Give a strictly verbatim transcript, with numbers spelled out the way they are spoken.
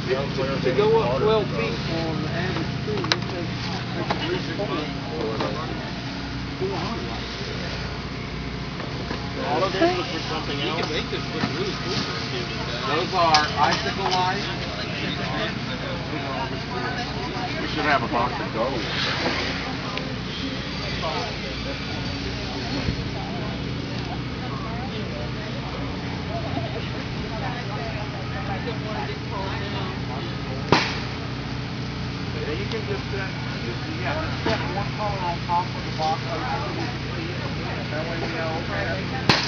To go up twelve feet on the average tree, it takes at least four hundred. All of this was for something else. You can make this look really cool for a kid. Those are icicle lights. We should have a box of gold. You can just set, yeah, just set one color on top of the box. That way we know.